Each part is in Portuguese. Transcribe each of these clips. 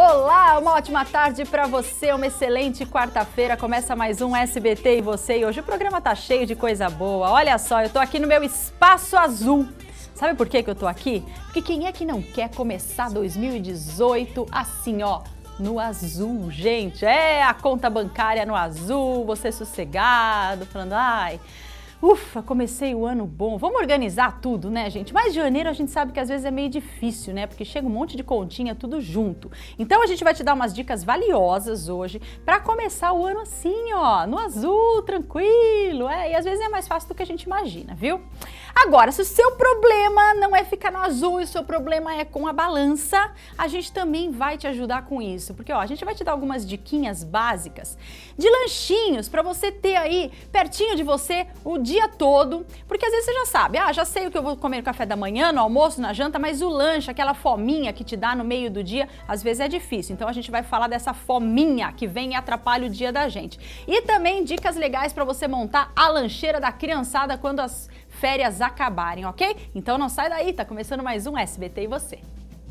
Olá, uma ótima tarde para você, uma excelente quarta-feira. Começa mais um SBT e você. E hoje o programa tá cheio de coisa boa. Olha só, eu tô aqui no meu Espaço Azul. Sabe por que eu tô aqui? Porque quem é que não quer começar 2018 assim, ó, no azul, gente? É, a conta bancária no azul, você sossegado, falando, ai... Ufa, comecei o ano bom. Vamos organizar tudo, né, gente? Mas janeiro a gente sabe que às vezes é meio difícil, né? Porque chega um monte de continha, tudo junto. Então a gente vai te dar umas dicas valiosas hoje para começar o ano assim, ó, no azul, tranquilo. E às vezes é mais fácil do que a gente imagina, viu? Agora, se o seu problema não é ficar no azul e o seu problema é com a balança, a gente também vai te ajudar com isso. Porque, ó, a gente vai te dar algumas diquinhas básicas de lanchinhos para você ter aí pertinho de você o dia todo, porque às vezes você já sabe, já sei o que eu vou comer no café da manhã, no almoço, na janta, mas o lanche, aquela fominha que te dá no meio do dia, às vezes é difícil. Então a gente vai falar dessa fominha que vem e atrapalha o dia da gente. E também dicas legais para você montar a lancheira da criançada quando as férias acabarem, ok? Então não sai daí, tá começando mais um SBT e você.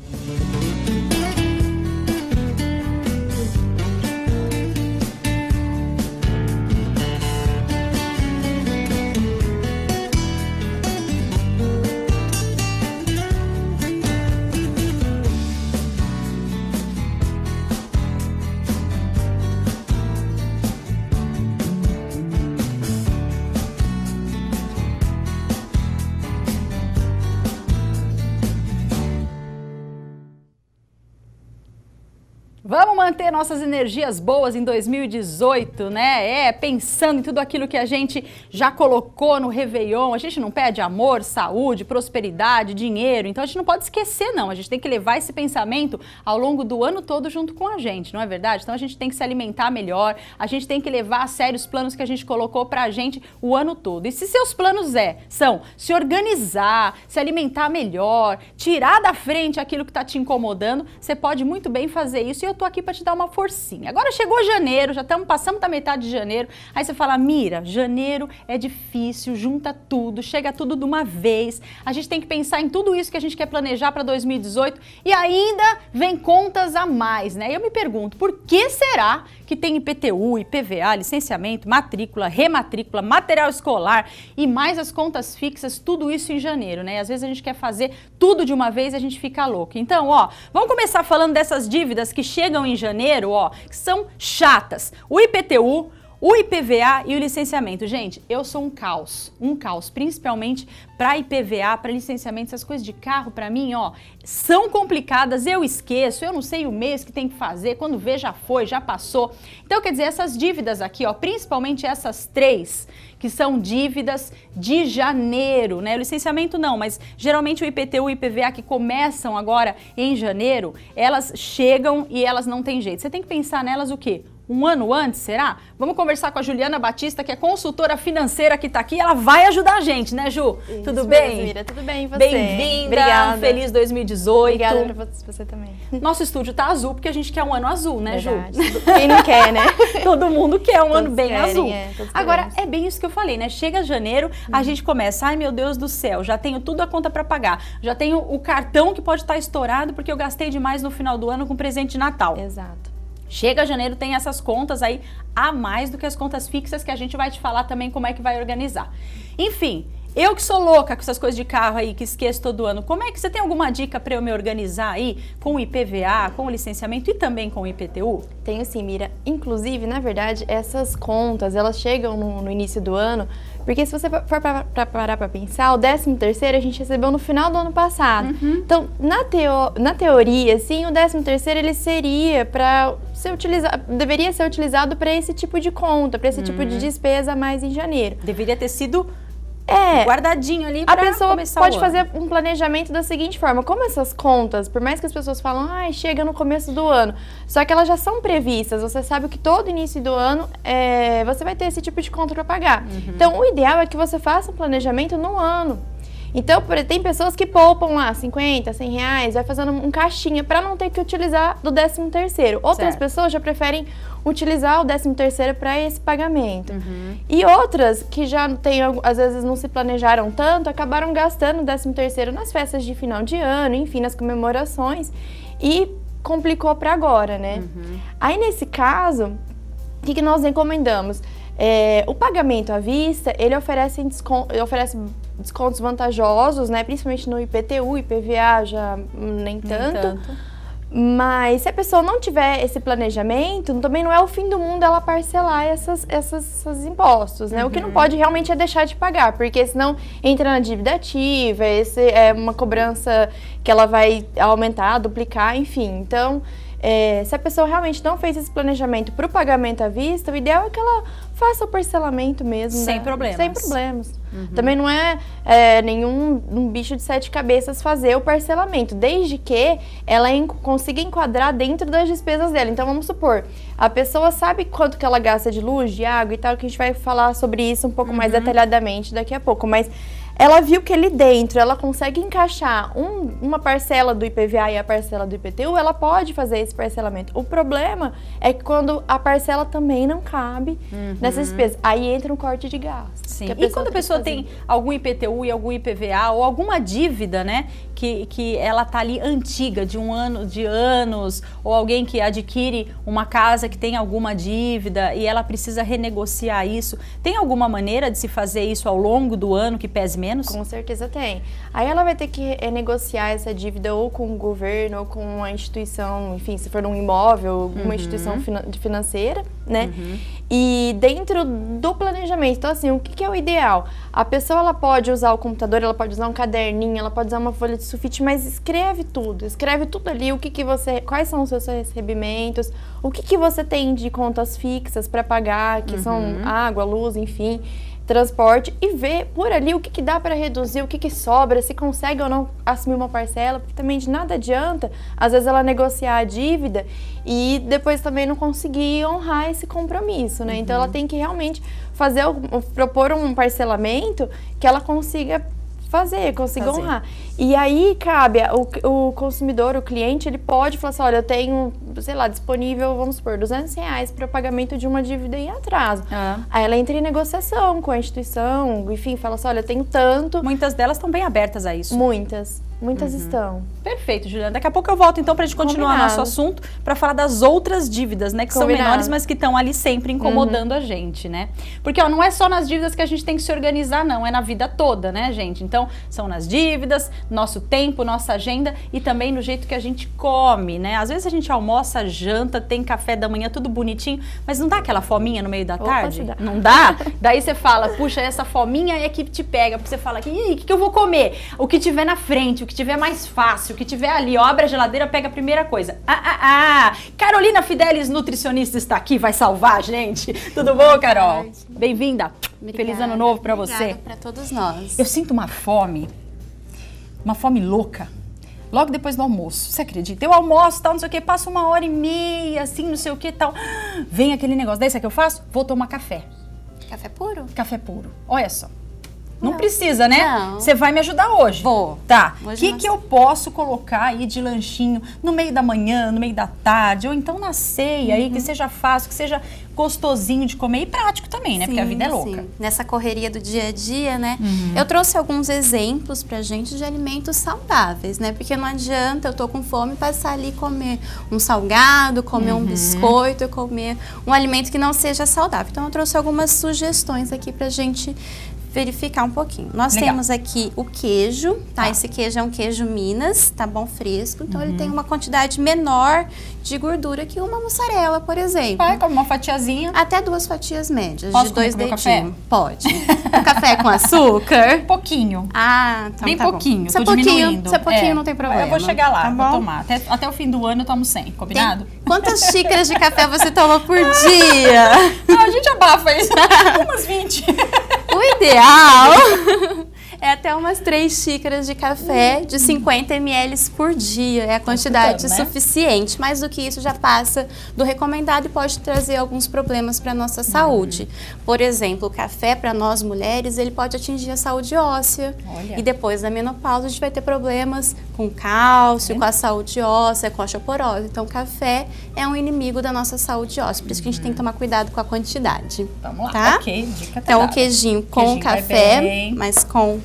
Vamos manter nossas energias boas em 2018, né? Pensando em tudo aquilo que a gente já colocou no Réveillon. A gente não pede amor, saúde, prosperidade, dinheiro. Então a gente não pode esquecer, não. A gente tem que levar esse pensamento ao longo do ano todo junto com a gente, não é verdade? Então a gente tem que se alimentar melhor, a gente tem que levar a sério os planos que a gente colocou pra gente o ano todo. E se seus planos são se organizar, se alimentar melhor, tirar da frente aquilo que tá te incomodando, você pode muito bem fazer isso. E eu tô aqui para te dar uma forcinha. Agora chegou janeiro, passamos da metade de janeiro, aí você fala, Mira, janeiro é difícil, junta tudo, chega tudo de uma vez, a gente tem que pensar em tudo isso que a gente quer planejar para 2018 e ainda vem contas a mais, né? E eu me pergunto, por que será que tem IPTU, IPVA, licenciamento, matrícula, rematrícula, material escolar e mais as contas fixas, tudo isso em janeiro, né? E às vezes a gente quer fazer tudo de uma vez e a gente fica louco. Então, ó, vamos começar falando dessas dívidas que chegam em janeiro, ó, que são chatas. O IPTU, o IPVA e o licenciamento. Gente, eu sou um caos, principalmente para IPVA, para licenciamento, essas coisas de carro, para mim, ó, são complicadas, eu esqueço, eu não sei o mês que tem que fazer, quando vê já foi, já passou. Então, quer dizer, essas dívidas aqui, ó, principalmente essas três, que são dívidas de janeiro, né? O licenciamento não, mas geralmente o IPTU e o IPVA que começam agora em janeiro, elas chegam e elas não têm jeito. Você tem que pensar nelas o quê? Um ano antes, será? Vamos conversar com a Juliana Batista, que é consultora financeira que tá aqui. Ela vai ajudar a gente, né, Ju? Isso tudo bem? Mesmo, Mira, tudo bem, e você? Bem-vinda, obrigada. Feliz 2018. Obrigada pra você também. Nosso estúdio tá azul, porque a gente quer um ano azul, né, Verdade. Ju? Quem não quer, né? Todo mundo quer um ano Todos bem querem, azul. Agora, queremos. é bem isso que eu falei, né? Chega janeiro, a gente começa, ai meu Deus do céu, já tenho tudo a conta pra pagar, já tenho o cartão que pode estar estourado porque eu gastei demais no final do ano com presente de Natal. Exato. Chega janeiro, tem essas contas aí a mais do que as contas fixas que a gente vai te falar também como é que vai organizar. Enfim, eu que sou louca com essas coisas de carro aí, que esqueço todo ano, como é que você tem alguma dica para eu me organizar aí com o IPVA, com o licenciamento e também com o IPTU? Tenho sim, Mira. Inclusive, na verdade, essas contas, elas chegam no início do ano, porque se você for parar para pensar, o 13º a gente recebeu no final do ano passado. Então, na teoria, assim, o 13º ele seria para ser utilizado, deveria ser utilizado para esse tipo de conta, para esse tipo de despesa a mais em janeiro. Deveria ter sido guardadinho ali a para pessoa começar pode o ano. fazer um planejamento da seguinte forma, como essas contas, por mais que as pessoas falam, chega no começo do ano, só que elas já são previstas, você sabe que todo início do ano você vai ter esse tipo de conta para pagar. Então, o ideal é que você faça um planejamento no ano. Então, tem pessoas que poupam lá 50, 100 reais, vai fazendo um caixinha para não ter que utilizar do 13º. Outras pessoas já preferem utilizar o 13º para esse pagamento. E outras que já tem, às vezes não se planejaram tanto, acabaram gastando o 13º nas festas de final de ano, enfim, nas comemorações. E complicou para agora, né? Aí, nesse caso, o que nós recomendamos? O pagamento à vista, ele oferece descontos vantajosos, né? Principalmente no IPTU, IPVA já nem tanto. Mas se a pessoa não tiver esse planejamento, também não é o fim do mundo ela parcelar esses impostos, né? O que não pode realmente é deixar de pagar, porque senão entra na dívida ativa, esse é uma cobrança que ela vai aumentar, duplicar, enfim. Então, se a pessoa realmente não fez esse planejamento para o pagamento à vista, o ideal é que ela faça o parcelamento mesmo. Sem problemas. Sem problemas. Também não é nenhum bicho de 7 cabeças fazer o parcelamento, desde que ela consiga enquadrar dentro das despesas dela. Então, vamos supor, a pessoa sabe quanto que ela gasta de luz, de água e tal, que a gente vai falar sobre isso um pouco mais detalhadamente daqui a pouco, mas ela viu que ali dentro ela consegue encaixar uma parcela do IPVA e a parcela do IPTU, ela pode fazer esse parcelamento. O problema é que quando a parcela também não cabe nessas despesas, aí entra um corte de gastos. Sim. E quando a pessoa tem algum IPTU e algum IPVA ou alguma dívida, né, que ela tá ali antiga, de anos, ou alguém que adquire uma casa que tem alguma dívida e ela precisa renegociar isso, tem alguma maneira de se fazer isso ao longo do ano que pese menos? Com certeza tem. Aí ela vai ter que renegociar essa dívida ou com o governo ou com uma instituição, enfim, se for um imóvel, alguma instituição financeira, né? E dentro do planejamento, então assim, o que é o ideal? A pessoa, ela pode usar o computador, ela pode usar um caderninho, ela pode usar uma folha de sulfite, mas escreve tudo ali, quais são os seus recebimentos, o que você tem de contas fixas para pagar, que são água, luz, enfim, transporte, e ver por ali o que dá para reduzir, o que sobra, se consegue ou não assumir uma parcela, porque também de nada adianta, às vezes, ela negociar a dívida e depois também não conseguir honrar esse compromisso, né? Então, ela tem que realmente propor um parcelamento que ela consiga consiga honrar. E aí cabe o consumidor, o cliente, ele pode falar assim, olha, eu tenho, sei lá, disponível, vamos supor, R$200 para o pagamento de uma dívida em atraso. Aí ela entra em negociação com a instituição, enfim, fala assim, olha, eu tenho tanto. Muitas delas estão bem abertas a isso. Muitas estão. Perfeito, Juliana. Daqui a pouco eu volto então pra gente continuar nosso assunto, para falar das outras dívidas, né, que são menores, mas que estão ali sempre incomodando a gente, né? Porque não é só nas dívidas que a gente tem que se organizar, não, é na vida toda, né, gente? Então, são nas dívidas, nosso tempo, nossa agenda e também no jeito que a gente come, né? Às vezes a gente almoça, janta, tem café da manhã, tudo bonitinho, mas não dá aquela fominha no meio da tarde? Dá. Não dá? Daí você fala, puxa, essa fominha é que te pega, porque você fala, e aí, o que eu vou comer? O que tiver na frente, o que tiver mais fácil, o que tiver ali, ó, abre a geladeira, pega a primeira coisa. Carolina Fidelis, nutricionista, está aqui, vai salvar a gente. Tudo bom, Carol? Bem-vinda. Feliz ano novo pra você. Obrigada pra todos nós. Eu sinto uma fome louca, logo depois do almoço, você acredita? Eu almoço, tal, não sei o que, passo 1h30, assim, não sei o que, tal. Vem aquele negócio, daí sabe o que eu faço? Vou tomar café. Café puro? Café puro, olha só. Não precisa, né? Não. Você vai me ajudar hoje. Vou. Tá. O que eu posso colocar aí de lanchinho no meio da manhã, no meio da tarde, ou então na ceia aí, que seja fácil, que seja gostosinho de comer e prático também, né? Porque a vida é louca. Sim. Nessa correria do dia a dia, né? Eu trouxe alguns exemplos pra gente de alimentos saudáveis, né? Porque não adianta eu tô com fome passar ali e comer um salgado, comer um biscoito, comer um alimento que não seja saudável. Então eu trouxe algumas sugestões aqui pra gente verificar um pouquinho. Nós temos aqui o queijo, tá? Esse queijo é um queijo Minas, tá bom, fresco. Então ele tem uma quantidade menor de gordura que uma mussarela, por exemplo. Como uma fatiazinha. Até 2 fatias médias, Posso de 2 comer dedinhos. Pode. O café com açúcar? Pouquinho. Então bem tá pouquinho, bom. tô diminuindo. Se é pouquinho, não tem problema. Eu vou chegar lá, tá vou tomar. Até o fim do ano eu tomo 100, combinado? Quantas xícaras de café você toma por dia? A gente abafa isso. Umas 20. O ideal é até umas 3 xícaras de café de 50 ml por dia. É a quantidade suficiente. Mais do que isso já passa do recomendado e pode trazer alguns problemas para a nossa saúde. Por exemplo, o café para nós mulheres, ele pode atingir a saúde óssea. E depois da menopausa a gente vai ter problemas com cálcio, com a saúde óssea, com a osteoporose. Então o café é um inimigo da nossa saúde óssea. Por isso que a gente tem que tomar cuidado com a quantidade. Vamos lá. Tá? Ok, dica então o queijinho com café, mas com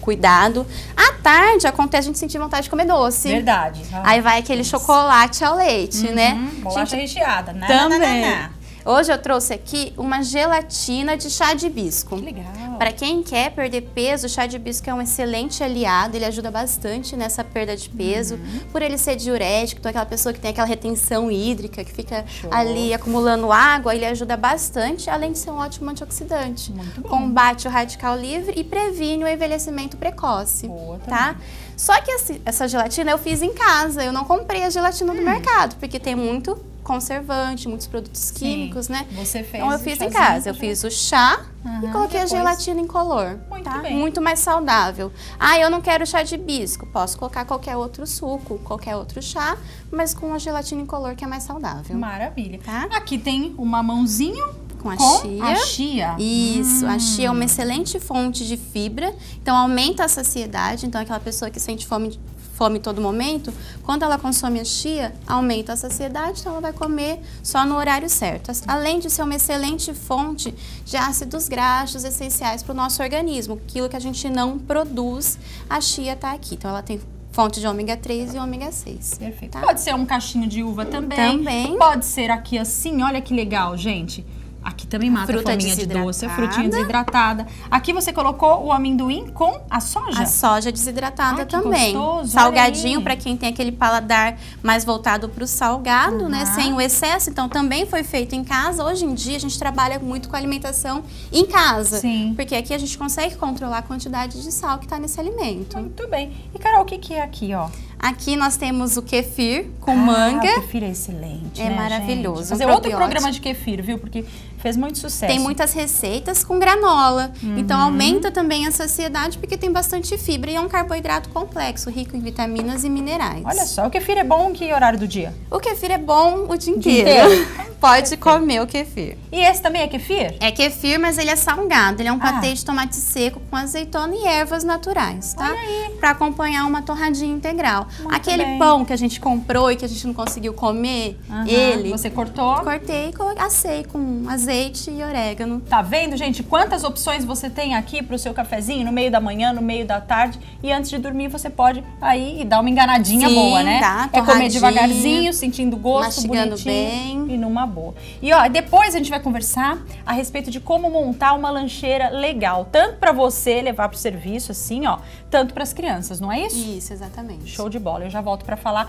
cuidado. À tarde, acontece a gente sentir vontade de comer doce. Verdade. Aí vai aquele chocolate ao leite, né? Bolacha recheada. Também. Hoje eu trouxe aqui uma gelatina de chá de hibisco. Que legal. Para quem quer perder peso, o chá de hibisco é um excelente aliado, ele ajuda bastante nessa perda de peso, por ele ser diurético, então aquela pessoa que tem aquela retenção hídrica, que fica ali acumulando água, ele ajuda bastante, além de ser um ótimo antioxidante. Muito bom. Combate o radical livre e previne o envelhecimento precoce. Boa, tá? Só que essa gelatina eu fiz em casa, eu não comprei a gelatina do mercado, porque tem muito conservante, muitos produtos químicos, né? Você fez. Então eu fiz em casa, eu fiz o chá e coloquei a gelatina incolor. Muito tá? bem. Muito mais saudável. Ah, eu não quero chá de hibisco, posso colocar qualquer outro suco, qualquer outro chá, mas com a gelatina incolor que é mais saudável. Maravilha. Tá? Aqui tem um mamãozinho com a a chia. chia. Isso, a chia é uma excelente fonte de fibra, então aumenta a saciedade, então aquela pessoa que sente fome em todo momento, quando ela consome a chia, aumenta a saciedade, então ela vai comer só no horário certo. Além de ser uma excelente fonte de ácidos graxos essenciais para o nosso organismo, aquilo que a gente não produz, a chia está aqui. Então ela tem fonte de ômega 3 e ômega 6. Perfeito. Tá? Pode ser um cachinho de uva também. Também. Pode ser aqui assim, olha que legal, gente. Aqui também mata a fominha de doce, a frutinha desidratada. Aqui você colocou o amendoim com a soja? A soja desidratada que também. Gostoso, salgadinho para quem tem aquele paladar mais voltado para o salgado, né? Sem o excesso. Então também foi feito em casa. Hoje em dia a gente trabalha muito com alimentação em casa. Sim. Porque aqui a gente consegue controlar a quantidade de sal que está nesse alimento. Muito bem. E Carol, o que é aqui, ó? Aqui nós temos o kefir com manga. O kefir é excelente, É né, maravilhoso. Gente? Fazer outro programa de kefir, viu? Porque fez muito sucesso. Tem muitas receitas com granola. Então aumenta também a saciedade porque tem bastante fibra e é um carboidrato complexo, rico em vitaminas e minerais. Olha só, o kefir é bom em que horário do dia? O kefir é bom o dia inteiro. Pode comer o kefir. E esse também é kefir? É kefir, mas ele é salgado. Ele é um patê de tomate seco com azeitona e ervas naturais, tá? Olha aí. Pra acompanhar uma torradinha integral. Muito Aquele bem. pão que a gente comprou e que a gente não conseguiu comer, ele... Você cortou? Cortei e assei com azeite e orégano. Tá vendo, gente? Quantas opções você tem aqui pro seu cafezinho, no meio da manhã, no meio da tarde. E antes de dormir, você pode aí e dar uma enganadinha boa, né? Tá, é comer devagarzinho, sentindo gosto, mastigando bonitinho bem. e numa boa. E ó, depois a gente vai conversar a respeito de como montar uma lancheira legal. Tanto pra você levar pro serviço, assim, ó, tanto pras crianças, não é isso? Isso, exatamente. Show de bola. Eu já volto pra falar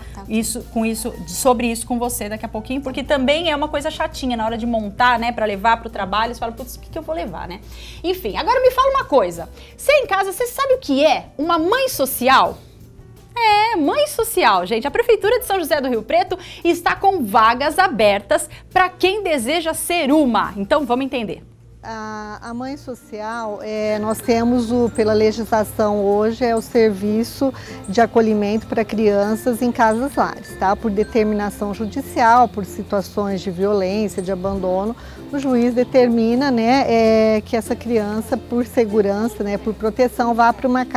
sobre isso com você daqui a pouquinho, porque também é uma coisa chatinha na hora de montar, né, pra levar pro trabalho. Você fala, putz, o que eu vou levar, né? Enfim, agora me fala uma coisa. Você em casa, você sabe o que é uma mãe social? É, mãe social, gente. A Prefeitura de São José do Rio Preto está com vagas abertas para quem deseja ser uma. Então, vamos entender. A mãe social, nós temos, pela legislação hoje, é o serviço de acolhimento para crianças em casas lares, tá? Por determinação judicial, por situações de violência, de abandono, o juiz determina, né, que essa criança, por segurança, né, por proteção, vá para uma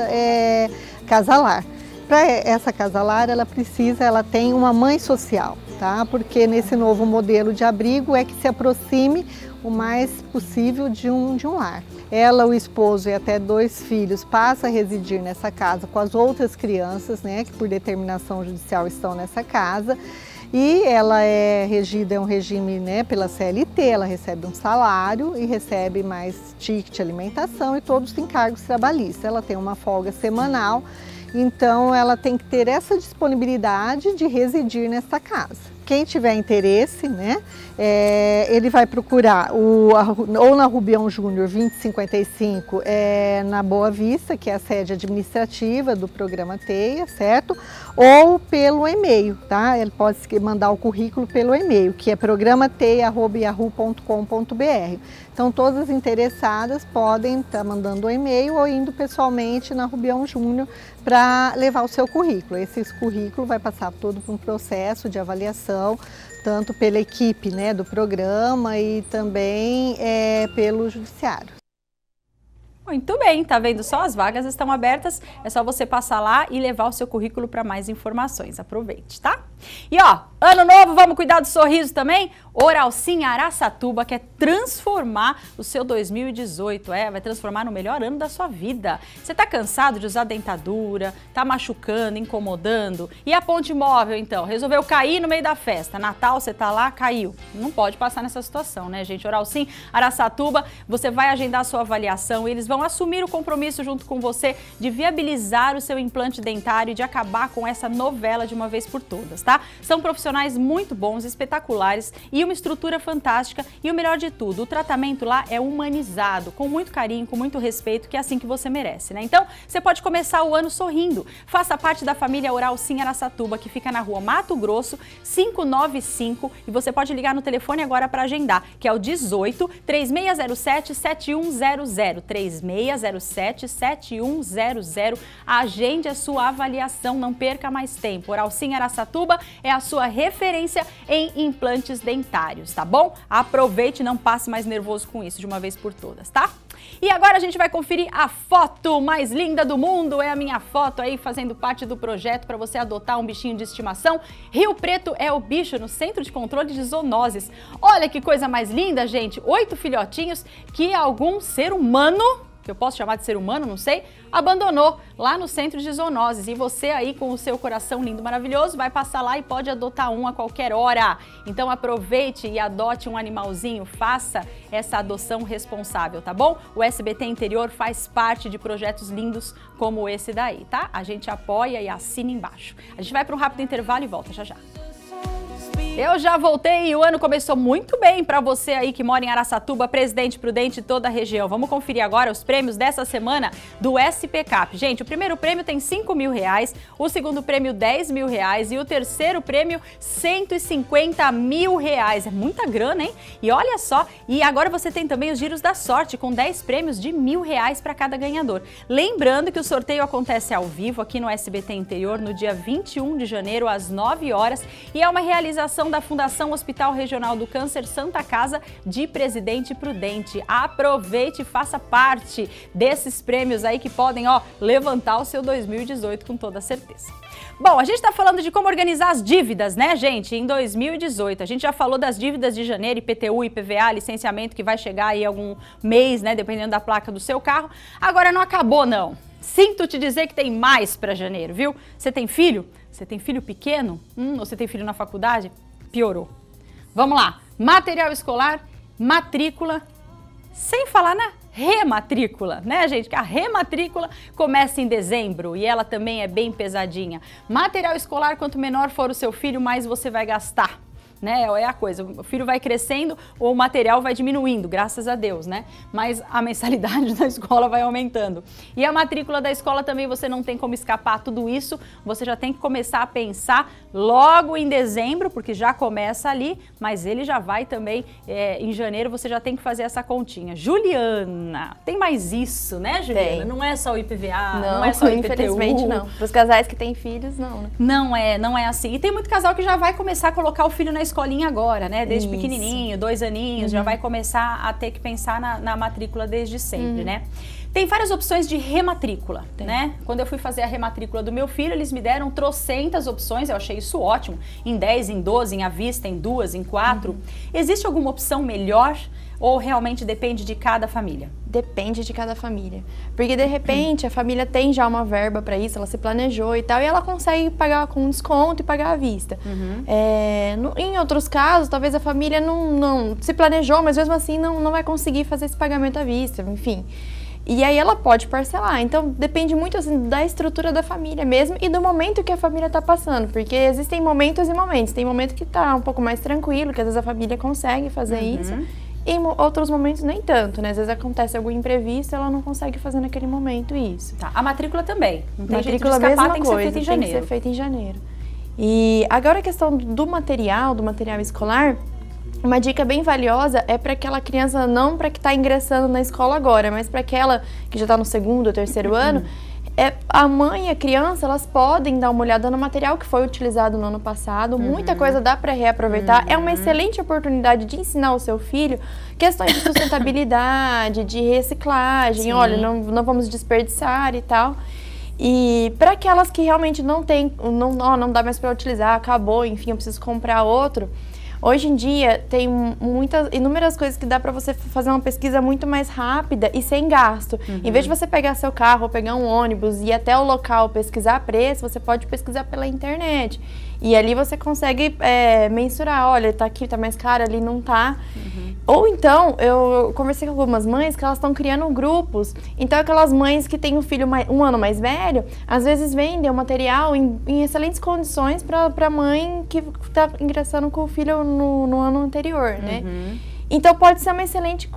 casa lar. Para essa casa lar, ela tem uma mãe social, tá? Porque nesse novo modelo de abrigo é que se aproxime o mais possível de um lar. Ela, o esposo e até 2 filhos passam a residir nessa casa com as outras crianças, né, que por determinação judicial estão nessa casa. E ela é regida, um regime, né, pela CLT, ela recebe um salário e recebe mais ticket alimentação e todos os encargos trabalhistas. Ela tem uma folga semanal, então ela tem que ter essa disponibilidade de residir nessa casa. Quem tiver interesse, né, ele vai procurar ou na Rubião Júnior 2055, na Boa Vista, que é a sede administrativa do programa TEIA, certo? Ou pelo e-mail, tá? Ele pode mandar o currículo pelo e-mail, que é programateia@yahoo.com.br. Então, todas as interessadas podem estar mandando o e-mail ou indo pessoalmente na Rubião Júnior para levar o seu currículo. Esse currículo vai passar todo por um processo de avaliação, tanto pela equipe, né, do programa e também pelo judiciário. Muito bem, tá vendo só? As vagas estão abertas, é só você passar lá e levar o seu currículo para mais informações. Aproveite, tá? E ó, ano novo, vamos cuidar do sorriso também? Oral Sim Araçatuba quer transformar o seu 2018, vai transformar no melhor ano da sua vida. Você tá cansado de usar dentadura, tá machucando, incomodando? E a ponte móvel, então? Resolveu cair no meio da festa. Natal, você tá lá, caiu. Não pode passar nessa situação, né, gente? Oral Sim Araçatuba, você vai agendar a sua avaliação e eles vão assumir o compromisso junto com você de viabilizar o seu implante dentário e de acabar com essa novela de uma vez por todas, tá? São profissionais muito bons, espetaculares e uma estrutura fantástica e o melhor de tudo, o tratamento lá é humanizado, com muito carinho, com muito respeito, que é assim que você merece, né? Então, você pode começar o ano sorrindo. Faça parte da família Oral Sim Araçatuba, que fica na rua Mato Grosso, 595, e você pode ligar no telefone agora para agendar, que é o 18 3607 7100, 3607 7100. Agende a sua avaliação, não perca mais tempo. Oral Sim Araçatuba é a sua referência em implantes dentários, tá bom? Aproveite e não passe mais nervoso com isso de uma vez por todas, tá? E agora a gente vai conferir a foto mais linda do mundo, é a minha foto aí fazendo parte do projeto para você adotar um bichinho de estimação. Rio Preto é o bicho no Centro de Controle de Zoonoses. Olha que coisa mais linda, gente, 8 filhotinhos que algum ser humano, que eu posso chamar de ser humano, não sei, abandonou lá no Centro de Zoonoses. E você aí com o seu coração lindo, maravilhoso, vai passar lá e pode adotar um a qualquer hora. Então aproveite e adote um animalzinho, faça essa adoção responsável, tá bom? O SBT Interior faz parte de projetos lindos como esse daí, tá? A gente apoia e assina embaixo. A gente vai para um rápido intervalo e volta já já. Eu já voltei e o ano começou muito bem para você aí que mora em Araçatuba, Presidente Prudente e toda a região. Vamos conferir agora os prêmios dessa semana do SPCap. Gente, o primeiro prêmio tem R$5.000, o segundo prêmio R$10.000 e o terceiro prêmio R$150.000. É muita grana, hein? E olha só, e agora você tem também os giros da sorte com 10 prêmios de R$1.000 para cada ganhador. Lembrando que o sorteio acontece ao vivo aqui no SBT Interior no dia 21 de janeiro às 9 horas e é uma realização da Fundação Hospital Regional do Câncer Santa Casa de Presidente Prudente. Aproveite e faça parte desses prêmios aí que podem, ó, levantar o seu 2018 com toda certeza. Bom, a gente tá falando de como organizar as dívidas, né, gente, em 2018. A gente já falou das dívidas de janeiro, IPTU, IPVA, licenciamento que vai chegar aí algum mês, né, dependendo da placa do seu carro. Agora não acabou, não. Sinto te dizer que tem mais para janeiro, viu? Você tem filho? Você tem filho pequeno? Ou você tem filho na faculdade? Piorou. Vamos lá, material escolar, matrícula, sem falar na rematrícula, né, gente? Que a rematrícula começa em dezembro e ela também é bem pesadinha. Material escolar, quanto menor for o seu filho, mais você vai gastar. Né, é a coisa, o filho vai crescendo, o material vai diminuindo, graças a Deus, né? Mas a mensalidade da escola vai aumentando. E a matrícula da escola também você não tem como escapar tudo isso, você já tem que começar a pensar logo em dezembro, porque já começa ali, mas ele já vai também, em janeiro você já tem que fazer essa continha. Juliana, tem mais isso, né, Juliana? Tem. Não é só o IPVA, não é só o IPTU. Infelizmente não. Para os casais que têm filhos, não, né? Não é assim. E tem muito casal que já vai começar a colocar o filho na escolinha agora, né? Desde pequenininho, 2 aninhos, já vai começar a ter que pensar na matrícula desde sempre, né? Tem várias opções de rematrícula, né? Quando eu fui fazer a rematrícula do meu filho, eles me deram trocentas opções, eu achei isso ótimo, em 10, em 12, em à vista, em 2, em 4. Existe alguma opção melhor ou realmente depende de cada família? Depende de cada família. Porque de repente a família tem já uma verba para isso, ela se planejou e tal, e ela consegue pagar com desconto e pagar à vista. Em outros casos, talvez a família não se planejou, mas mesmo assim não vai conseguir fazer esse pagamento à vista, enfim. E aí ela pode parcelar, então depende muito assim, da estrutura da família mesmo e do momento que a família está passando, porque existem momentos e momentos. Tem momento que está um pouco mais tranquilo, que às vezes a família consegue fazer isso, e em outros momentos nem tanto, né? Às vezes acontece algum imprevisto, ela não consegue fazer naquele momento isso. Tá. A matrícula também, não tem matrícula jeito de escapar, mesma tem que coisa, ser feita em janeiro. Tem que ser feita em janeiro. E agora a questão do material escolar, uma dica bem valiosa é para aquela criança, não para que está ingressando na escola agora, mas para aquela que já está no 2º ou 3º ano, a mãe e a criança, elas podem dar uma olhada no material que foi utilizado no ano passado, muita coisa dá para reaproveitar, é uma excelente oportunidade de ensinar o seu filho questões de sustentabilidade, de reciclagem, olha, não vamos desperdiçar e tal. E para aquelas que realmente não tem, não dá mais para utilizar, acabou, enfim, eu preciso comprar outro. Hoje em dia tem inúmeras coisas que dá para você fazer uma pesquisa muito mais rápida e sem gasto. Em vez de você pegar seu carro ou pegar um ônibus e ir até o local pesquisar preço, você pode pesquisar pela internet. E ali você consegue mensurar, olha, tá aqui, tá mais caro, ali não tá. Ou então, eu conversei com algumas mães que elas estão criando grupos. Então, aquelas mães que têm um filho um ano mais velho, às vezes vendem o material em excelentes condições para a mãe que está ingressando com o filho no ano anterior, né? Então, pode ser uma excelente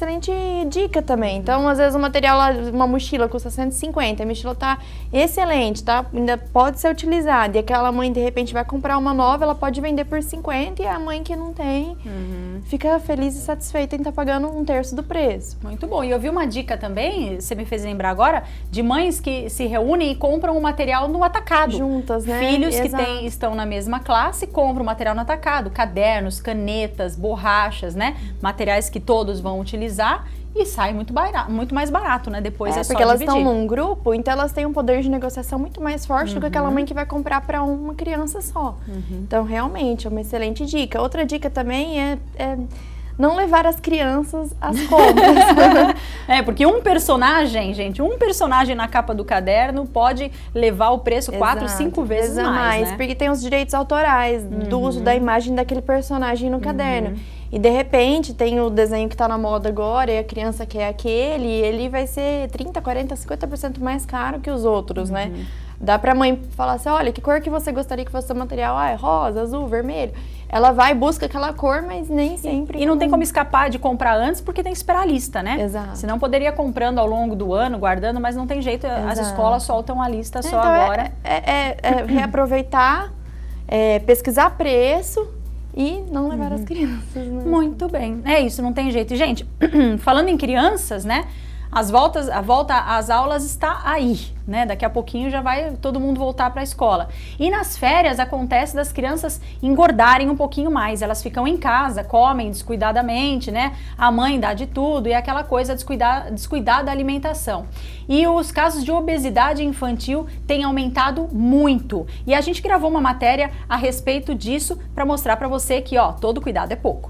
dica também. Então, às vezes, o material, uma mochila custa 150, a mochila tá excelente, tá? Ainda pode ser utilizada. E aquela mãe, de repente, vai comprar uma nova, ela pode vender por 50 e a mãe que não tem fica feliz e satisfeita em estar pagando 1/3 do preço. Muito bom. E eu vi uma dica também, você me fez lembrar agora, de mães que se reúnem e compram o material no atacado. Juntas, né? Filhos que estão na mesma classe compram o material no atacado. Cadernos, canetas, borrachas, né? Materiais que todos vão utilizar e sai muito mais barato, né? Depois é só porque elas dividir. estão num grupo, então elas têm um poder de negociação muito mais forte do que aquela mãe que vai comprar para uma criança só. Então, realmente, é uma excelente dica. Outra dica também é não levar as crianças às compras. Porque um personagem, gente, um personagem na capa do caderno pode levar o preço 4, 5 vezes mais, né? Porque tem os direitos autorais do uso da imagem daquele personagem no caderno. E de repente tem o desenho que tá na moda agora e a criança quer aquele, e ele vai ser 30, 40, 50% mais caro que os outros, né? Dá pra mãe falar assim, olha, que cor que você gostaria que fosse o material? Ah, é rosa, azul, vermelho. Ela vai e busca aquela cor, mas nem sempre. E não tem como escapar de comprar antes, porque tem que esperar a lista, né? Exato. Senão poderia comprando ao longo do ano, guardando, mas não tem jeito, as escolas soltam a lista só então, agora. Reaproveitar, pesquisar preço e não levar as crianças, né? Muito bem, é isso, não tem jeito. E, gente, falando em crianças, né? A volta às aulas está aí, né? Daqui a pouquinho já vai todo mundo voltar para a escola. E nas férias acontece das crianças engordarem um pouquinho mais. Elas ficam em casa, comem descuidadamente, né? A mãe dá de tudo e é aquela coisa descuidar da alimentação. E os casos de obesidade infantil têm aumentado muito. E a gente gravou uma matéria a respeito disso para mostrar para você que, ó, todo cuidado é pouco.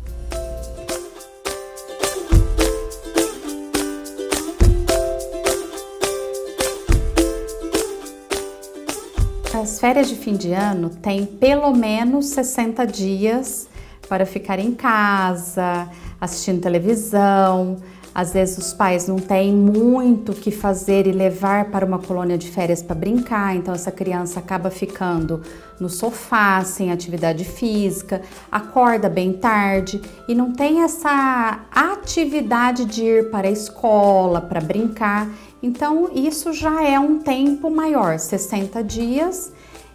As férias de fim de ano têm pelo menos 60 dias para ficar em casa, assistindo televisão. Às vezes os pais não têm muito o que fazer e levar para uma colônia de férias para brincar, então essa criança acaba ficando no sofá, sem atividade física, acorda bem tarde e não tem essa atividade de ir para a escola, para brincar. Então isso já é um tempo maior, 60 dias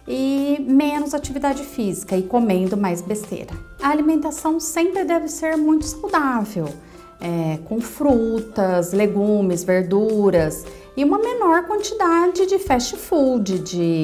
e menos atividade física e comendo mais besteira. A alimentação sempre deve ser muito saudável. Com frutas, legumes, verduras e uma menor quantidade de fast food,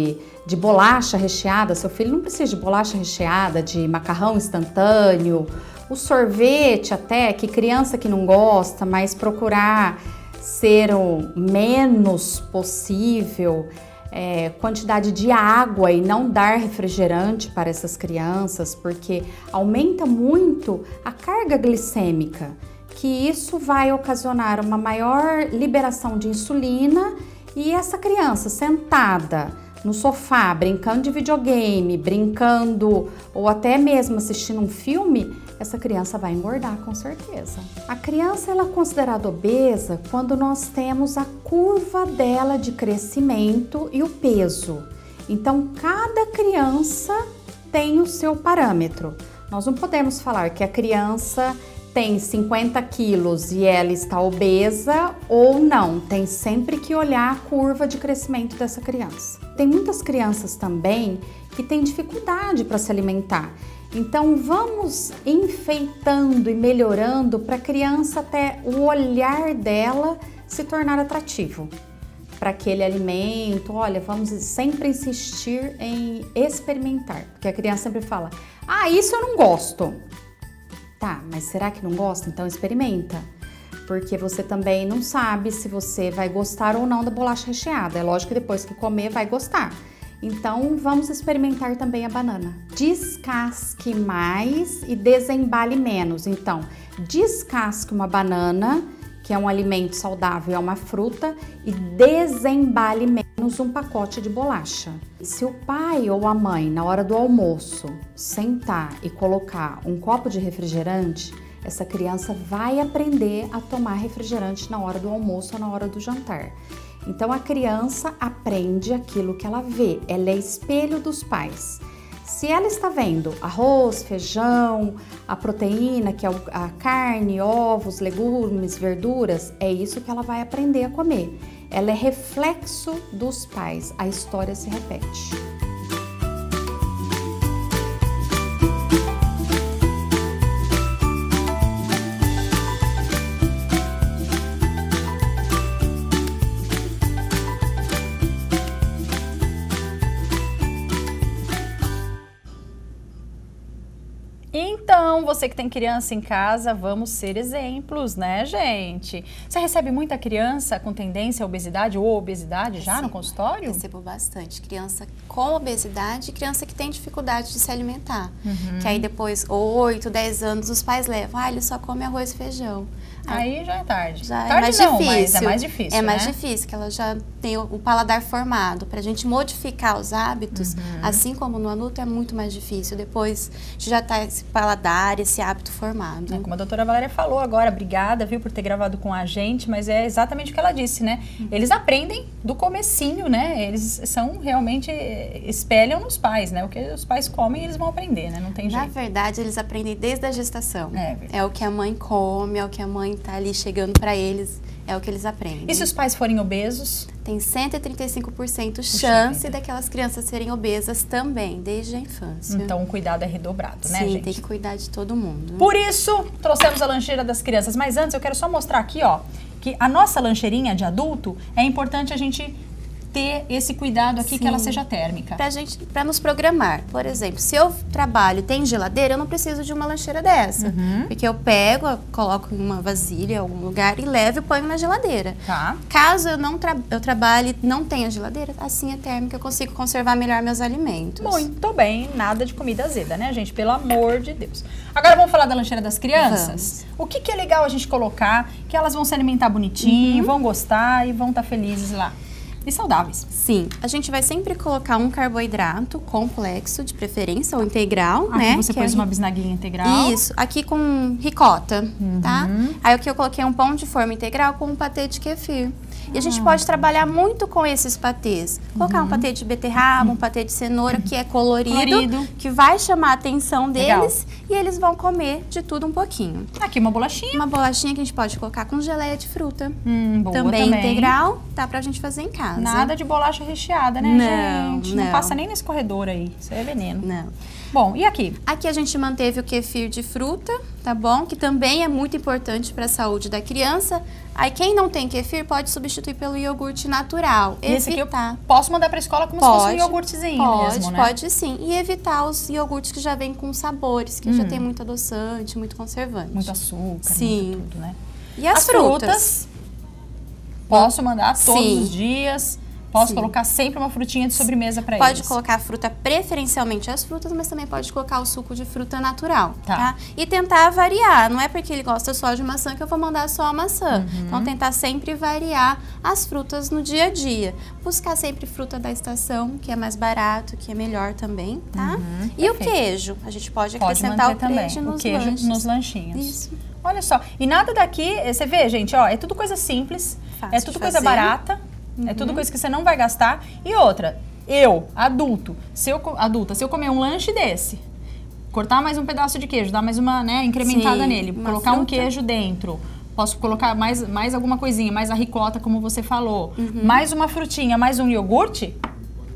de bolacha recheada. Seu filho não precisa de bolacha recheada, de macarrão instantâneo, o sorvete até, que criança que não gosta, mas procurar ser o menos possível, quantidade de água e não dar refrigerante para essas crianças, porque aumenta muito a carga glicêmica, que isso vai ocasionar uma maior liberação de insulina e essa criança sentada no sofá, brincando de videogame, brincando ou até mesmo assistindo um filme, essa criança vai engordar com certeza. A criança ela é considerada obesa quando nós temos a curva dela de crescimento e o peso. Então, cada criança tem o seu parâmetro. Nós não podemos falar que a criança tem 50 quilos e ela está obesa ou não. Tem sempre que olhar a curva de crescimento dessa criança. Tem muitas crianças também que têm dificuldade para se alimentar. Então vamos enfeitando e melhorando para a criança até o olhar dela se tornar atrativo para aquele alimento. Olha, vamos sempre insistir em experimentar, porque a criança sempre fala, isso eu não gosto. Tá, mas será que não gosta? Então experimenta. porque você também não sabe se você vai gostar ou não da bolacha recheada. É lógico que depois que comer vai gostar. Então, vamos experimentar também a banana. Descasque mais e desembale menos. Então, descasque uma banana, que é um alimento saudável, é uma fruta, e desembale menos um pacote de bolacha. Se o pai ou a mãe, na hora do almoço, sentar e colocar um copo de refrigerante, essa criança vai aprender a tomar refrigerante na hora do almoço ou na hora do jantar. Então, a criança aprende aquilo que ela vê, ela é espelho dos pais. Se ela está vendo arroz, feijão, a proteína, que é a carne, ovos, legumes, verduras, é isso que ela vai aprender a comer. Ela é reflexo dos pais, a história se repete. Então, você que tem criança em casa, vamos ser exemplos, né, gente? Você recebe muita criança com tendência à obesidade ou obesidade já no consultório? Recebo bastante. Criança com obesidade e criança que tem dificuldade de se alimentar. Que aí depois, 8, 10 anos, os pais levam, ele só come arroz e feijão. Aí já é tarde. Já tarde é mais não, difícil. Mas é mais difícil, É mais difícil, que ela já tem o paladar formado. Pra gente modificar os hábitos, assim como no adulto, é muito mais difícil. Depois já tá esse paladar, esse hábito formado. Como a doutora Valéria falou agora, obrigada, viu, por ter gravado com a gente, mas é exatamente o que ela disse, né? Eles aprendem do comecinho, né? Eles são realmente, espelham nos pais, né? O que os pais comem, eles vão aprender, né? Não tem jeito. Na verdade, eles aprendem desde a gestação. É verdade. É o que a mãe come, é o que a mãe tá ali chegando para eles, é o que eles aprendem. E se os pais forem obesos? Tem 135% chance daquelas crianças serem obesas também, desde a infância. Então o cuidado é redobrado, né, Sim, gente? tem que cuidar de todo mundo. Por isso, trouxemos a lancheira das crianças. Mas antes, eu quero só mostrar aqui, ó, que a nossa lancheirinha de adulto, é importante a gente ter esse cuidado aqui, que ela seja térmica. Pra nos programar. Por exemplo, se eu trabalho, tem geladeira, eu não preciso de uma lancheira dessa. Porque eu pego, eu coloco em uma vasilha, em algum lugar, e levo e ponho na geladeira. Tá. Caso eu não eu trabalhe e não tenha geladeira, assim é térmica, eu consigo conservar melhor meus alimentos. Muito bem, nada de comida azeda, né, gente? Pelo amor de Deus. Agora vamos falar da lancheira das crianças? O que é legal a gente colocar, que elas vão se alimentar bonitinho, vão gostar e vão estar felizes lá. E saudáveis. Sim, a gente vai sempre colocar um carboidrato complexo, de preferência, ou integral, aqui né? Você pôs uma bisnaguinha integral. Isso, aqui com ricota, tá? Aí aqui eu coloquei um pão de forma integral com um patê de kefir. E a gente pode trabalhar muito com esses patês. Colocar um patê de beterraba, um patê de cenoura, que é colorido, que vai chamar a atenção deles. E eles vão comer de tudo um pouquinho. Aqui uma bolachinha. Uma bolachinha que a gente pode colocar com geleia de fruta. Boa também integral, dá pra gente fazer em casa. Nada de bolacha recheada, né, gente? Não passa nem nesse corredor aí. Isso é veneno. Não. Bom, e aqui? Aqui a gente manteve o kefir de fruta, tá bom? Que também é muito importante para a saúde da criança. Aí quem não tem kefir pode substituir pelo iogurte natural. Esse aqui eu posso mandar para a escola como se fosse um iogurtezinho mesmo, né? Pode sim. E evitar os iogurtes que já vêm com sabores, que já tem muito adoçante, muito conservante. Muito açúcar, sim. muito tudo, né? E as frutas? Posso mandar todos os dias. Posso colocar sempre uma frutinha de sobremesa para eles. Pode colocar a fruta, preferencialmente as frutas, mas também pode colocar o suco de fruta natural, tá? E tentar variar. Não é porque ele gosta só de maçã que eu vou mandar só a maçã. Então, tentar sempre variar as frutas no dia a dia. Buscar sempre fruta da estação, que é mais barato, que é melhor também, tá? E o queijo? A gente pode acrescentar o queijo nos lanchinhos. Isso. Olha só. E nada daqui, você vê, gente, ó, é tudo coisa simples. Fácil é tudo coisa barata. É tudo coisa que você não vai gastar. E outra, adulta, se eu comer um lanche desse, cortar mais um pedaço de queijo, dar mais uma, né, incrementada nele, colocar um queijo dentro, posso colocar mais alguma coisinha, mais a ricota, como você falou, mais uma frutinha, mais um iogurte,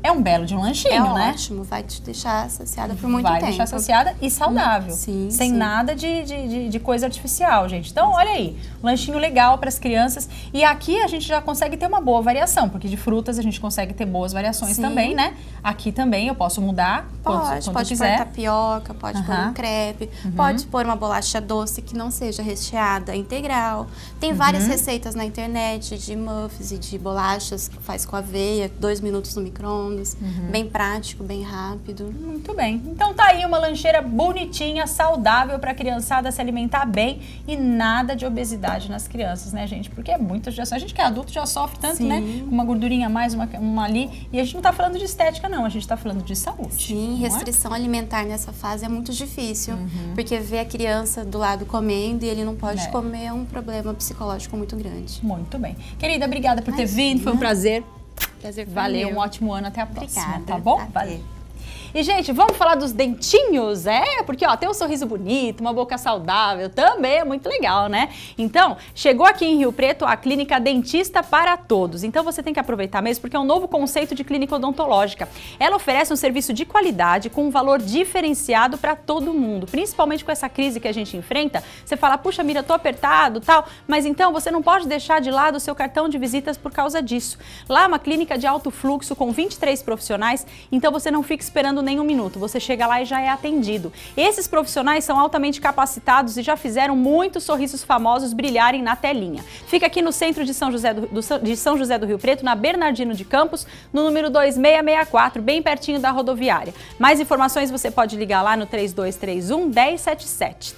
É um belo de um lanchinho, né? É ótimo, vai te deixar saciada por muito tempo. Vai deixar saciada e saudável. Sim, sem sim. nada de coisa artificial, gente. Então, olha aí, lanchinho legal para as crianças. E aqui a gente já consegue ter uma boa variação, porque de frutas a gente consegue ter boas variações também, né? Aqui também eu posso mudar quando Pode quiser. pôr tapioca, pode pôr um crepe, pode pôr uma bolacha doce que não seja recheada, integral. Tem várias receitas na internet de muffins e de bolachas que faz com aveia, 2 minutos no micro-ondas. Bem prático, bem rápido. Muito bem. Então tá aí uma lancheira bonitinha, saudável para a criançada se alimentar bem e nada de obesidade nas crianças, né, gente? Porque é muita judiação. A gente que é adulto já sofre tanto, né? Uma gordurinha a mais, uma ali. E a gente não tá falando de estética, não. A gente tá falando de saúde. Sim, restrição alimentar nessa fase é muito difícil. Porque ver a criança do lado comendo e ele não pode comer é um problema psicológico muito grande. Muito bem. Querida, obrigada por ter vindo. Foi um prazer. Prazer foi Valeu, meu. um ótimo ano, até a próxima, Obrigada. tá bom? Até. Valeu. E, gente, vamos falar dos dentinhos? Porque, ó, tem um sorriso bonito, uma boca saudável, também é muito legal, né? Então, chegou aqui em Rio Preto a clínica Dentista para Todos. Então, você tem que aproveitar mesmo, porque é um novo conceito de clínica odontológica. Ela oferece um serviço de qualidade com um valor diferenciado para todo mundo, principalmente com essa crise que a gente enfrenta. Você fala, puxa, Mira, tô apertado, tal, mas então você não pode deixar de lado o seu cartão de visitas por causa disso. Lá é uma clínica de alto fluxo com 23 profissionais, então você não fica esperando nem um minuto, você chega lá e já é atendido. Esses profissionais são altamente capacitados e já fizeram muitos sorrisos famosos brilharem na telinha. Fica aqui no centro de São José do Rio Preto, na Bernardino de Campos, no número 2664, bem pertinho da rodoviária. Mais informações você pode ligar lá no 3231-1077,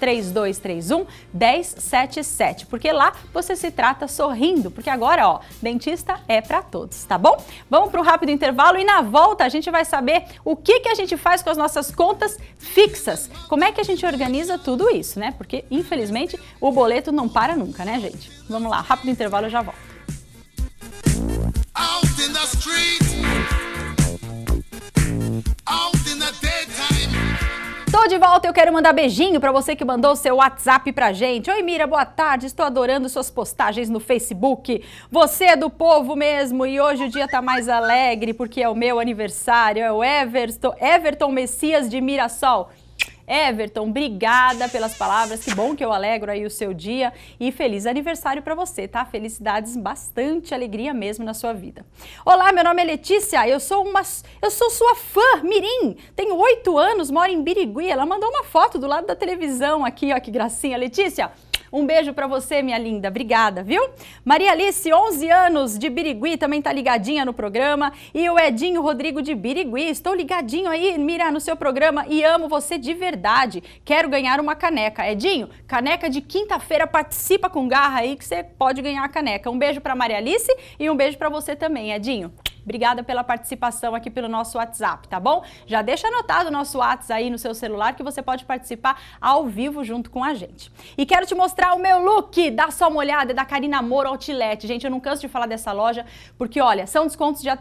3231-1077, porque lá você se trata sorrindo, porque agora, ó, dentista é pra todos, tá bom? Vamos pro rápido intervalo e na volta a gente vai saber o que a gente faz com as nossas contas fixas. Como é que a gente organiza tudo isso, né? Porque, infelizmente, o boleto não para nunca, né, gente? Vamos lá, rápido intervalo, eu já volto. Out in the street. Out in the daytime. Tô de volta, eu quero mandar beijinho pra você que mandou o seu WhatsApp pra gente. Oi, Mira, boa tarde, estou adorando suas postagens no Facebook. Você é do povo mesmo e hoje o dia tá mais alegre porque é o meu aniversário, é o Everton Messias de Mirassol. Everton, obrigada pelas palavras, que bom que eu alegro aí o seu dia e feliz aniversário para você, tá? Felicidades, bastante alegria mesmo na sua vida. Olá, meu nome é Letícia, eu sou sua fã, Mirim, tenho 8 anos, moro em Birigui, ela mandou uma foto do lado da televisão aqui, ó, que gracinha, Letícia. Um beijo pra você, minha linda. Obrigada, viu? Maria Alice, 11 anos, de Birigui, também tá ligadinha no programa. E o Edinho Rodrigo de Birigui. Estou ligadinho aí, Mira, no seu programa e amo você de verdade. Quero ganhar uma caneca. Edinho, caneca de quinta-feira, participa com garra aí que você pode ganhar a caneca. Um beijo pra Maria Alice e um beijo pra você também, Edinho. Obrigada pela participação aqui pelo nosso WhatsApp, tá bom? Já deixa anotado o nosso WhatsApp aí no seu celular que você pode participar ao vivo junto com a gente. E quero te mostrar o meu look, dá só uma olhada, é da Karina Moura Outlet. Gente, eu não canso de falar dessa loja, porque olha, são descontos de até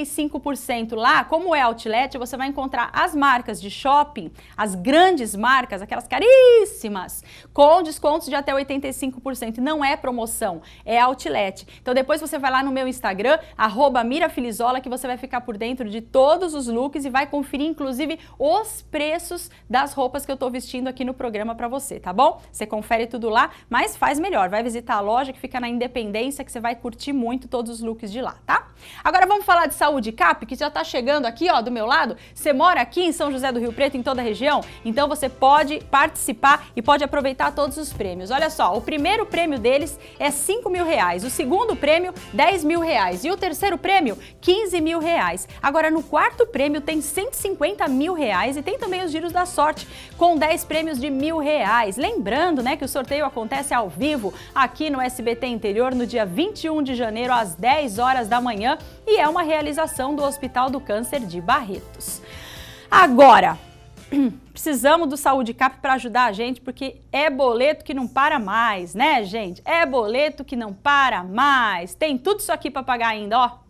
85%. Lá, como é Outlet, você vai encontrar as marcas de shopping, as grandes marcas, aquelas caríssimas, com descontos de até 85%. Não é promoção, é Outlet. Então depois você vai lá no meu Instagram, @mirafilizola, que você vai ficar por dentro de todos os looks e vai conferir, inclusive, os preços das roupas que eu tô vestindo aqui no programa pra você, tá bom? Você confere tudo lá, mas faz melhor, vai visitar a loja que fica na Independência, que você vai curtir muito todos os looks de lá, tá? Agora vamos falar de Saúde Cap, que já tá chegando aqui, ó, do meu lado. Você mora aqui em São José do Rio Preto, em toda a região? Então você pode participar e pode aproveitar todos os prêmios. Olha só, o primeiro prêmio deles é R$5.000, o segundo prêmio R$10.000 e o terceiro prêmio R$15.000. Agora, no quarto prêmio tem R$150.000 e tem também os giros da sorte, com 10 prêmios de R$1.000. Lembrando, né, que o sorteio acontece ao vivo aqui no SBT Interior no dia 21 de janeiro, às 10 horas da manhã, e é uma realização do Hospital do Câncer de Barretos. Agora, precisamos do Saúde Cap para ajudar a gente, porque é boleto que não para mais, né, gente? É boleto que não para mais. Tem tudo isso aqui para pagar ainda, ó.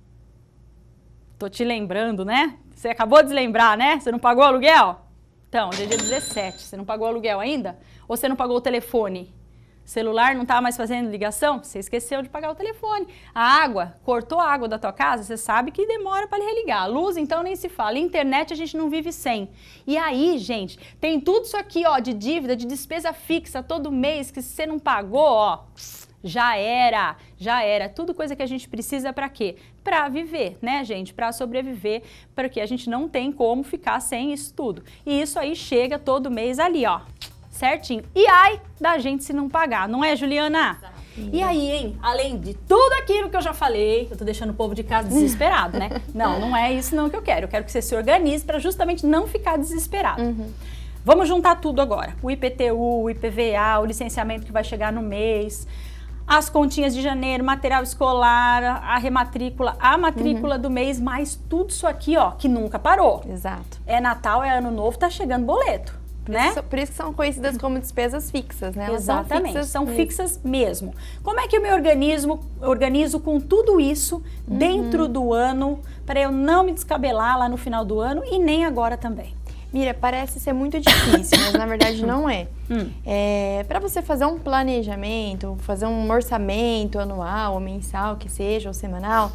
Tô te lembrando, né? Você acabou de lembrar, né? Você não pagou o aluguel? Então, hoje é dia 17. Você não pagou o aluguel ainda? Ou você não pagou o telefone? celular não estava mais fazendo ligação, você esqueceu de pagar o telefone. A água, cortou a água da tua casa, você sabe que demora para religar. A luz, então, nem se fala. Internet a gente não vive sem. E aí, gente, tem tudo isso aqui, ó, de dívida, de despesa fixa todo mês, que se você não pagou, ó, já era. Tudo coisa que a gente precisa para quê? Para viver, né, gente? Para sobreviver, porque a gente não tem como ficar sem isso tudo. E isso aí chega todo mês ali, ó, certinho. E ai da gente se não pagar, não é, Juliana? E aí, hein? Além de tudo aquilo que eu já falei, eu tô deixando o povo de casa desesperado, né? Não é isso não que eu quero. Eu quero que você se organize para justamente não ficar desesperado. Vamos juntar tudo agora. O IPTU, o IPVA, o licenciamento que vai chegar no mês, as continhas de janeiro, material escolar, a rematrícula, a matrícula do mês, mais tudo isso aqui, ó, que nunca parou. Exato. É Natal, é Ano Novo, tá chegando boleto, né? Por isso que são conhecidas como despesas fixas, né? Elas Exatamente, são fixas mesmo. Como é que eu me organizo com tudo isso dentro do ano, para eu não me descabelar lá no final do ano e nem agora também? Mira, parece ser muito difícil, mas na verdade não é. Para você fazer um planejamento, fazer um orçamento anual, ou mensal, que seja, ou semanal,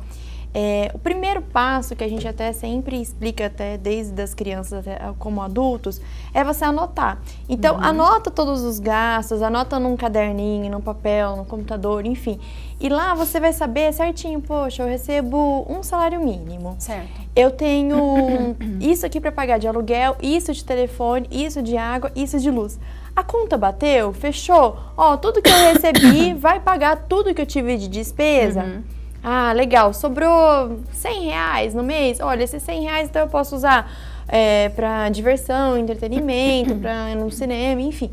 o primeiro passo que a gente até sempre explica, até desde as crianças até como adultos, é você anotar. Então, anota todos os gastos, anota num caderninho, num papel, no computador, enfim. E lá você vai saber certinho, poxa, eu recebo um salário mínimo. Certo. Eu tenho isso aqui para pagar de aluguel, isso de telefone, isso de água, isso de luz. A conta bateu? Fechou? Ó, tudo que eu recebi vai pagar tudo que eu tive de despesa? Ah, legal, sobrou R$100 no mês. Olha, esses R$100 então eu posso usar para diversão, entretenimento, para ir no cinema, enfim.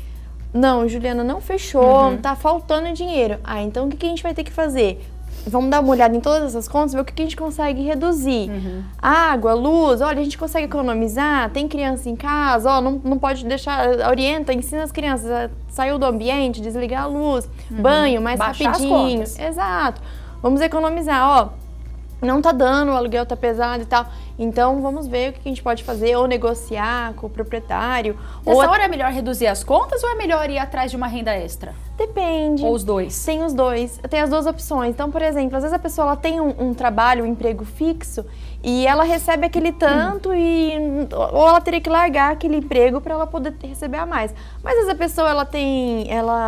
Não, Juliana, não fechou, tá faltando dinheiro. Ah, então o que a gente vai ter que fazer? Vamos dar uma olhada em todas essas contas, ver o que a gente consegue reduzir. Água, luz, olha, a gente consegue economizar, tem criança em casa, ó, não pode deixar, orienta, ensina as crianças, saiu do ambiente, desligar a luz, banho mais baixar rapidinho. as contas. Exato. Vamos economizar, ó, não tá dando, o aluguel tá pesado e tal. Então, vamos ver o que a gente pode fazer, ou negociar com o proprietário. Nessa hora é melhor reduzir as contas ou é melhor ir atrás de uma renda extra? Depende. Ou os dois? Tem os dois. Tem as duas opções. Então, por exemplo, às vezes a pessoa ela tem um trabalho, um emprego fixo e ela recebe aquele tanto ou ela teria que largar aquele emprego para ela poder receber a mais. Mas às vezes a pessoa ela tem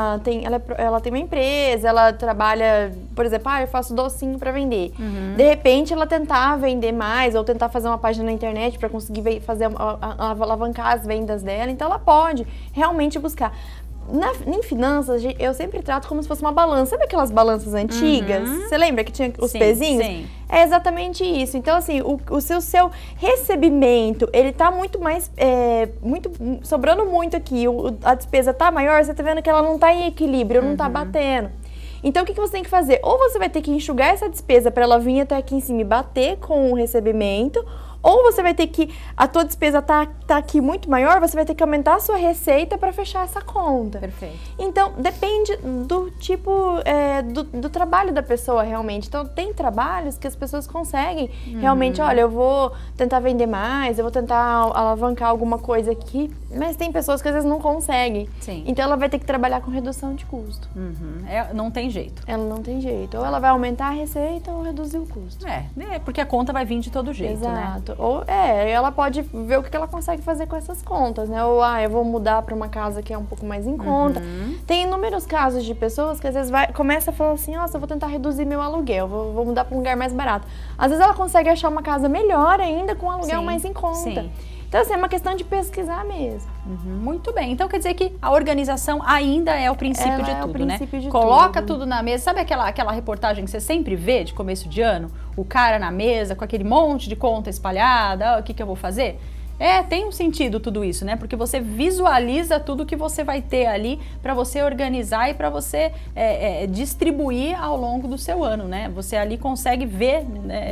uma empresa, ela trabalha, por exemplo, eu faço docinho para vender. De repente ela tentar vender mais ou tentar fazer uma página na internet para conseguir fazer alavancar as vendas dela. Então ela pode realmente buscar. Em finanças, eu sempre trato como se fosse uma balança. Sabe aquelas balanças antigas? Você lembra que tinha os pezinhos? Sim. É exatamente isso. Então, assim, o seu recebimento, ele tá muito mais, sobrando muito aqui. A despesa tá maior, você tá vendo que ela não tá em equilíbrio, não tá batendo. Então, o que você tem que fazer? Ou você vai ter que enxugar essa despesa para ela vir até aqui em cima e bater com o recebimento, ou você vai ter que, a tua despesa tá aqui muito maior, você vai ter que aumentar a sua receita para fechar essa conta. Perfeito. Então, depende do tipo, do trabalho da pessoa realmente. Então, tem trabalhos que as pessoas conseguem realmente, olha, eu vou tentar vender mais, eu vou tentar alavancar alguma coisa aqui, mas tem pessoas que às vezes não conseguem. Sim. Então, ela vai ter que trabalhar com redução de custo. Não tem jeito. Ela não tem jeito. Ou ela vai aumentar a receita ou reduzir o custo. Porque a conta vai vir de todo jeito, né? Exato. Ou ela pode ver o que ela consegue fazer com essas contas, né? Ou eu vou mudar para uma casa que é um pouco mais em conta. Tem inúmeros casos de pessoas que às vezes começa a falar assim, nossa, eu vou tentar reduzir meu aluguel, vou mudar para um lugar mais barato. Às vezes ela consegue achar uma casa melhor ainda com um aluguel mais em conta. Sim. Então, assim, é uma questão de pesquisar mesmo. Muito bem. Então, quer dizer que a organização ainda é o princípio de tudo, né? Coloca tudo na mesa. Sabe aquela reportagem que você sempre vê de começo de ano? O cara na mesa com aquele monte de conta espalhada, o que eu vou fazer? Tem um sentido tudo isso, né? Porque você visualiza tudo que você vai ter ali para você organizar e para você distribuir ao longo do seu ano, né? Você ali consegue ver,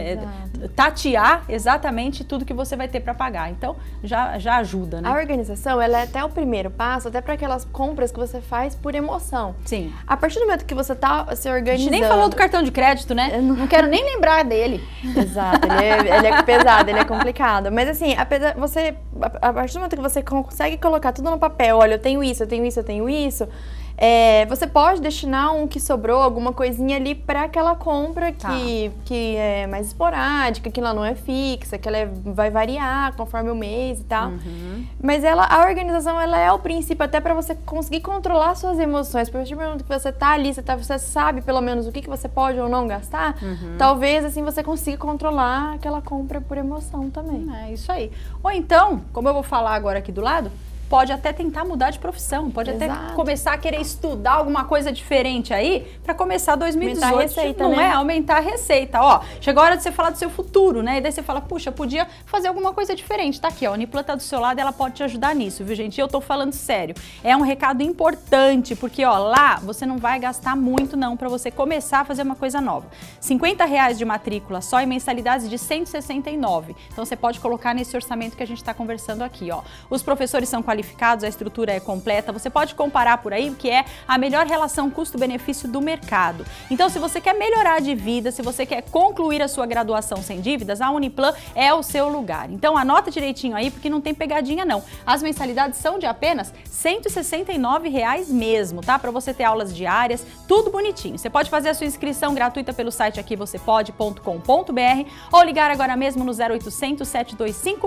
tatear exatamente tudo que você vai ter para pagar. Então, já ajuda, né? A organização, ela é até o primeiro passo, até para aquelas compras que você faz por emoção. Sim. A partir do momento que você tá se organizando... A gente nem falou do cartão de crédito, né? Não quero nem lembrar dele. Exato, ele é pesado, ele é complicado. Mas assim, a partir do momento que você consegue colocar tudo no papel, olha, eu tenho isso, eu tenho isso, eu tenho isso, você pode destinar um que sobrou, alguma coisinha ali para aquela compra que é mais esporádica, que ela não é fixa, que ela vai variar conforme o mês e tal. Mas a organização, ela é o princípio até para você conseguir controlar suas emoções. Porque a partir do momento que você tá ali, você sabe pelo menos o que você pode ou não gastar, talvez assim você consiga controlar aquela compra por emoção também. É isso aí. Ou então, como eu vou falar agora aqui do lado, pode até tentar mudar de profissão, pode até começar a querer estudar alguma coisa diferente aí para começar 2018, aumentar a receita, não né? Aumentar a receita. Ó, chegou a hora de você falar do seu futuro, né? E daí você fala, puxa, podia fazer alguma coisa diferente. Tá aqui, ó, a Uniplan tá do seu lado e ela pode te ajudar nisso, viu, gente? E eu tô falando sério. É um recado importante, porque, ó, lá você não vai gastar muito não para você começar a fazer uma coisa nova. R$50 de matrícula só e mensalidades de R$169. Então você pode colocar nesse orçamento que a gente tá conversando aqui, ó. Os professores são qualificados, a estrutura é completa, você pode comparar por aí o que é a melhor relação custo-benefício do mercado. Então, se você quer melhorar de vida, se você quer concluir a sua graduação sem dívidas, a Uniplan é o seu lugar. Então, anota direitinho aí, porque não tem pegadinha não. As mensalidades são de apenas R$169 mesmo, tá? Para você ter aulas diárias, tudo bonitinho. Você pode fazer a sua inscrição gratuita pelo site aquivocêpode.com.br ou ligar agora mesmo no 0800 725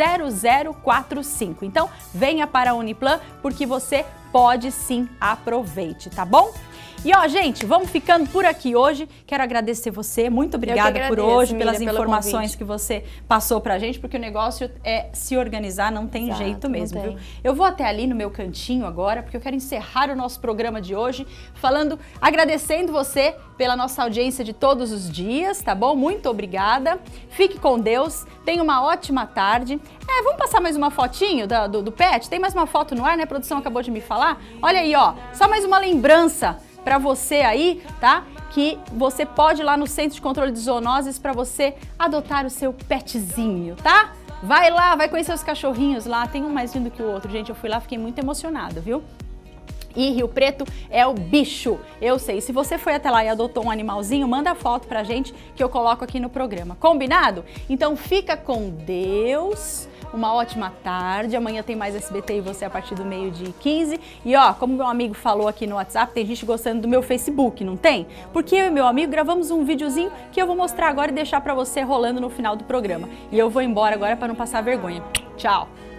0045. Então, venha para a Uniplan, porque você pode sim, aproveite, tá bom? E ó, gente, vamos ficando por aqui hoje. Quero agradecer você, muito obrigada por hoje, pelas informações que você passou pra gente, porque o negócio é se organizar, não tem jeito mesmo, viu? Eu vou até ali no meu cantinho agora, porque eu quero encerrar o nosso programa de hoje agradecendo você pela nossa audiência de todos os dias, tá bom? Muito obrigada. Fique com Deus, tenha uma ótima tarde. Vamos passar mais uma fotinho do pet? Tem mais uma foto no ar, né? A produção acabou de me falar. Olha aí, ó, só mais uma lembrança para você aí, tá? Que você pode ir lá no Centro de Controle de Zoonoses para você adotar o seu petzinho, tá? Vai lá, vai conhecer os cachorrinhos lá, tem um mais lindo que o outro, gente, eu fui lá, fiquei muito emocionada, viu? E Rio Preto é o bicho, eu sei. Se você foi até lá e adotou um animalzinho, manda a foto pra gente que eu coloco aqui no programa. Combinado? Então fica com Deus, uma ótima tarde. Amanhã tem mais SBT e você a partir do 12h15. E ó, como meu amigo falou aqui no WhatsApp, tem gente gostando do meu Facebook, não tem? Porque eu e meu amigo gravamos um videozinho que eu vou mostrar agora e deixar pra você rolando no final do programa. E eu vou embora agora pra não passar vergonha. Tchau!